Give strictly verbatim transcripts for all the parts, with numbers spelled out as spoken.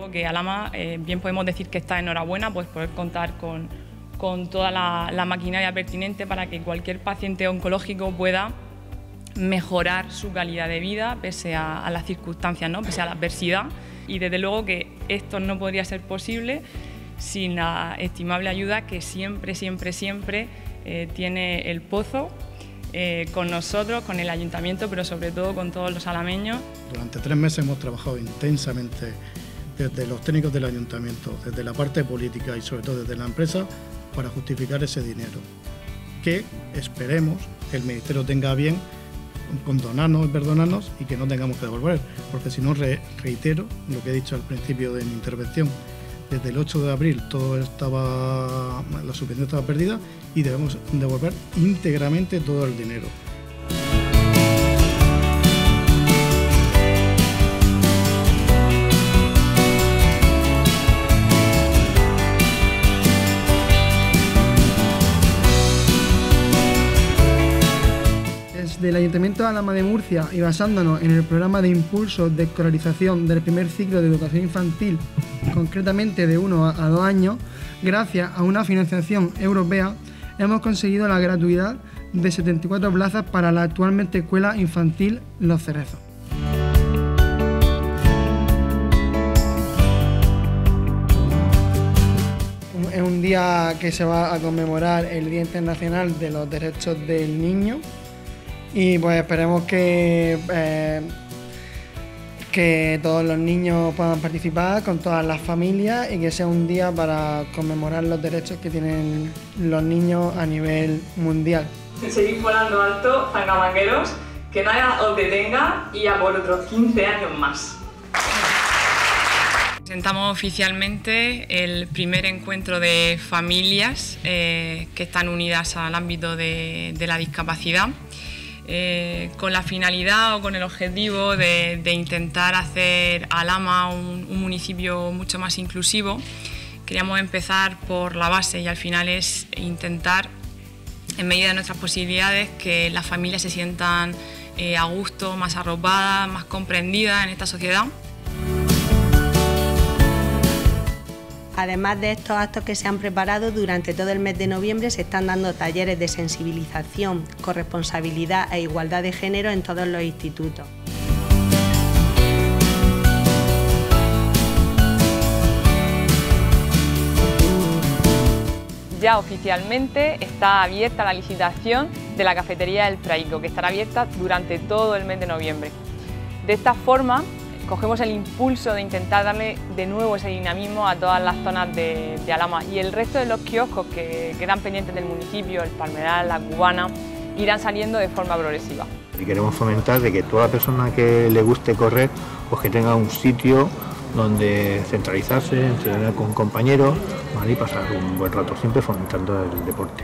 luego que Alhama eh, bien podemos decir que está enhorabuena, pues poder contar con, con toda la, la maquinaria pertinente para que cualquier paciente oncológico pueda mejorar su calidad de vida pese a, a las circunstancias, ¿no? Pese a la adversidad. Y desde luego que esto no podría ser posible sin la estimable ayuda que siempre, siempre, siempre eh, tiene el Pozo eh, con nosotros, con el Ayuntamiento, pero sobre todo con todos los alameños. Durante tres meses hemos trabajado intensamente desde los técnicos del Ayuntamiento, desde la parte política y sobre todo desde la empresa para justificar ese dinero, que esperemos que el Ministerio tenga bien condonarnos y perdonarnos y que no tengamos que devolver, porque si no, re, reitero lo que he dicho al principio de mi intervención. Desde el ocho de abril todo estaba, la subvención estaba perdida y debemos devolver íntegramente todo el dinero. Del Ayuntamiento de Alhama de Murcia y basándonos en el programa de impulso de escolarización del primer ciclo de educación infantil, concretamente de uno a dos años, gracias a una financiación europea, hemos conseguido la gratuidad de setenta y cuatro plazas para la actualmente escuela infantil Los Cerezos. Es un día que se va a conmemorar el Día Internacional de los Derechos del Niño. Y pues esperemos que, eh, que todos los niños puedan participar con todas las familias y que sea un día para conmemorar los derechos que tienen los niños a nivel mundial. Seguid volando alto, zangamangueros, que nada os detenga y a por otros quince años más. Presentamos oficialmente el primer encuentro de familias eh, que están unidas al ámbito de, de la discapacidad. Eh, con la finalidad o con el objetivo de, de intentar hacer Alhama un, un municipio mucho más inclusivo. Queríamos empezar por la base y al final es intentar, en medida de nuestras posibilidades, que las familias se sientan eh, a gusto, más arropadas, más comprendidas en esta sociedad. Además de estos actos que se han preparado, durante todo el mes de noviembre se están dando talleres de sensibilización, corresponsabilidad e igualdad de género en todos los institutos. Ya oficialmente está abierta la licitación de la cafetería del Traico, que estará abierta durante todo el mes de noviembre. De esta forma, cogemos el impulso de intentar darle de nuevo ese dinamismo a todas las zonas de, de Alhama, y el resto de los kioscos que quedan pendientes del municipio, el Palmeral, la Cubana, irán saliendo de forma progresiva. Y queremos fomentar de que toda persona que le guste correr, pues que tenga un sitio donde centralizarse, entrenar con compañeros, ¿vale? Y pasar un buen rato, siempre fomentando el deporte.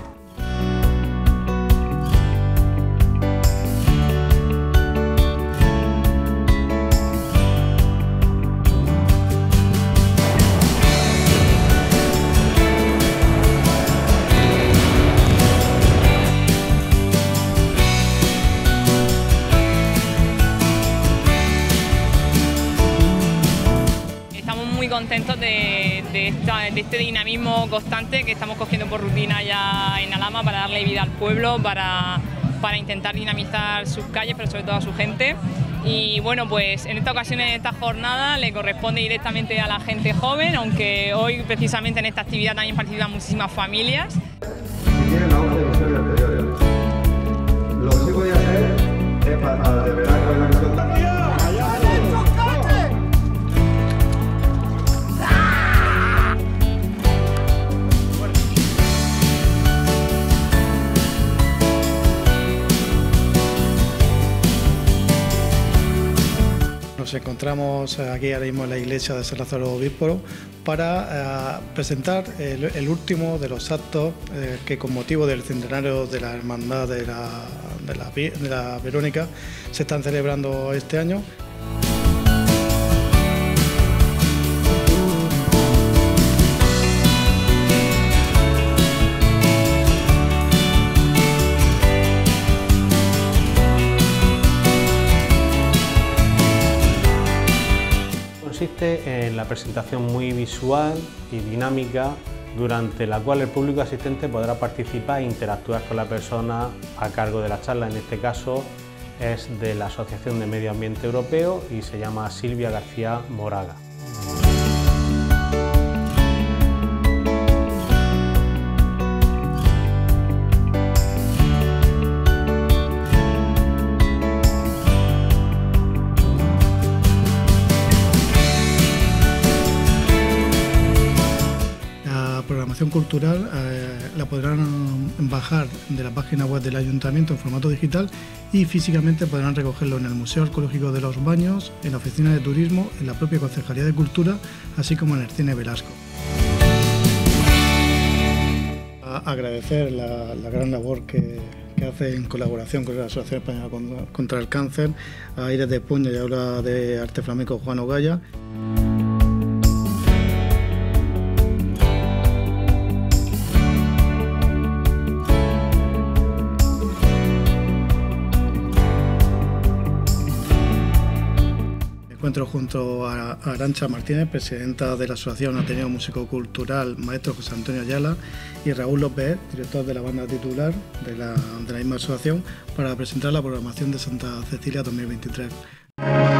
Contentos de, de, esta, de este dinamismo constante que estamos cogiendo por rutina ya en Alhama para darle vida al pueblo, para, para intentar dinamizar sus calles, pero sobre todo a su gente. Y bueno, pues en esta ocasión, en esta jornada, le corresponde directamente a la gente joven, aunque hoy precisamente en esta actividad también participan muchísimas familias. Tienen la once emisiones anteriores. Lo que sí podía hacer es para develar con la misión. Nos encontramos aquí ahora mismo en la iglesia de San Lázaro Obispo para eh, presentar el, el último de los actos eh, que con motivo del centenario de la Hermandad de la, de la, de la Verónica se están celebrando este año. consiste en la presentación muy visual y dinámica, durante la cual el público asistente podrá participar e interactuar con la persona a cargo de la charla. En este caso es de la Asociación de Medio Ambiente Europeo y se llama Silvia García Moraga. La programación cultural eh, la podrán bajar de la página web del Ayuntamiento en formato digital y físicamente podrán recogerlo en el Museo Arqueológico de los Baños, en la Oficina de Turismo, en la propia Concejalía de Cultura, así como en el Cine Velasco. A agradecer la, la gran labor que, que hace en colaboración con la Asociación Española contra, contra el Cáncer, a Aires de Puño y Aula de Arte Flamenco Juan Ogaya. Encuentro junto a Arantxa Martínez, presidenta de la Asociación Ateneo Músico Cultural Maestro José Antonio Ayala, y Raúl López, director de la banda titular de la, de la misma asociación, para presentar la programación de Santa Cecilia dos mil veintitrés.